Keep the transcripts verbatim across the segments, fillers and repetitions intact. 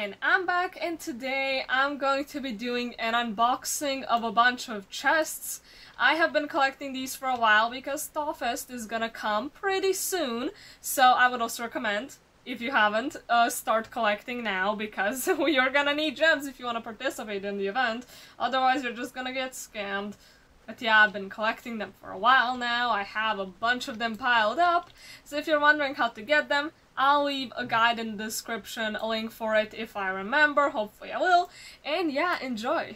and I'm back, and today I'm going to be doing an unboxing of a bunch of chests. I have been collecting these for a while because Thawfest is gonna come pretty soon, so I would also recommend, if you haven't, uh, start collecting now because you're gonna need gems if you want to participate in the event, otherwise you're just gonna get scammed. But yeah, I've been collecting them for a while now. I have a bunch of them piled up, so if you're wondering how to get them, I'll leave a guide in the description, a link for it if I remember, hopefully I will, and yeah, enjoy!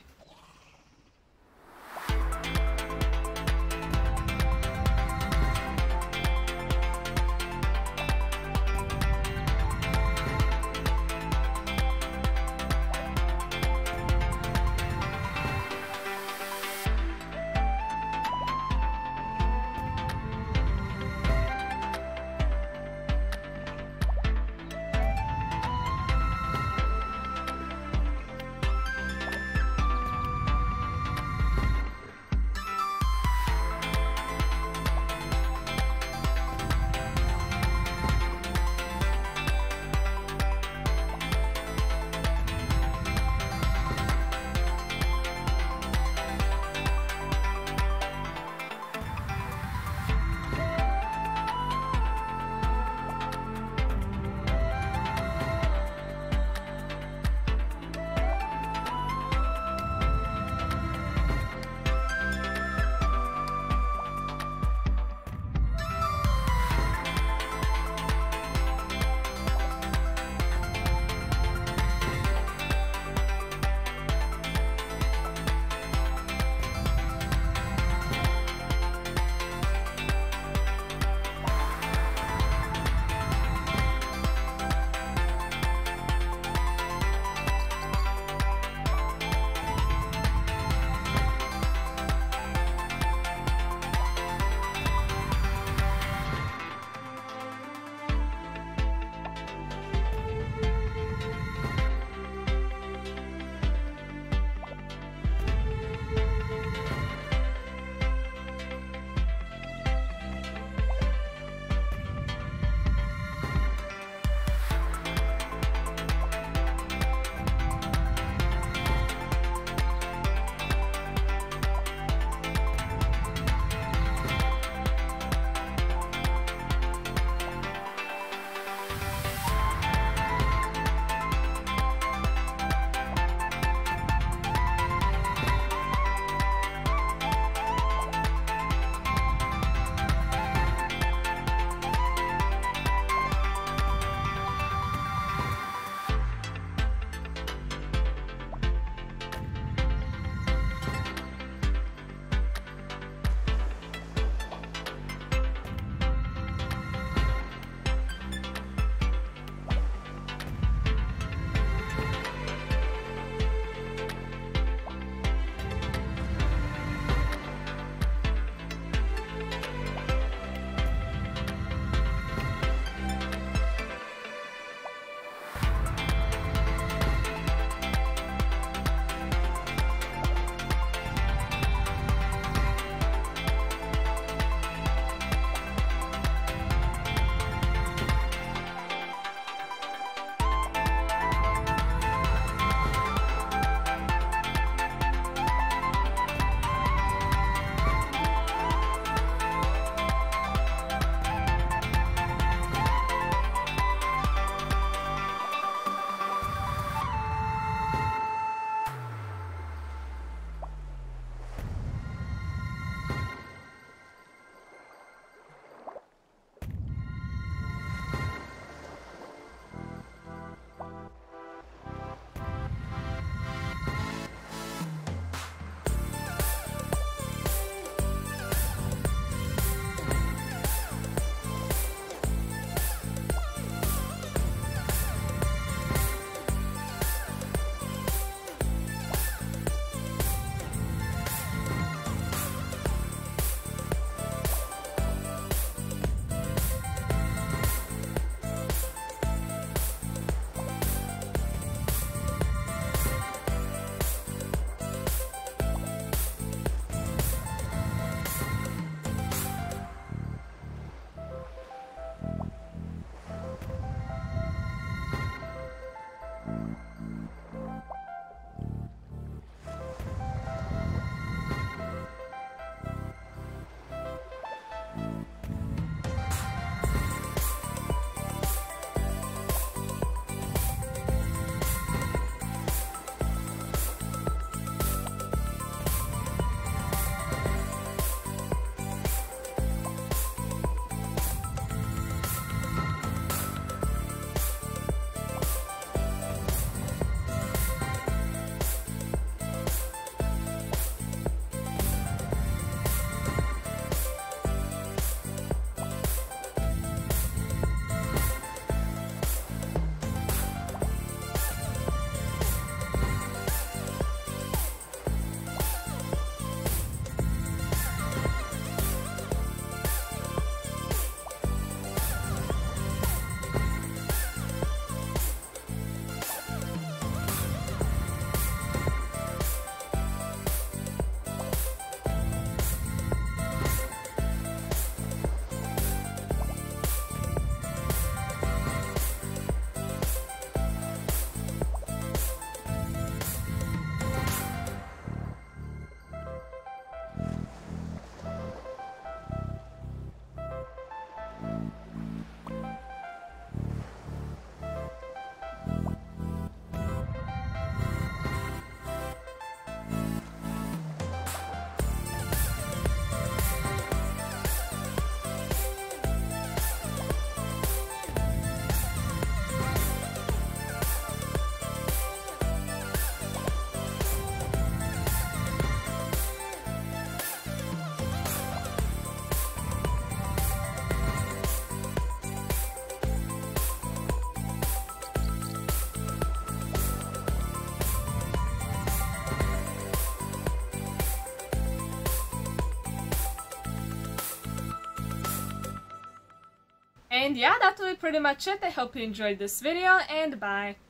And yeah, that will be pretty much it. I hope you enjoyed this video, and bye!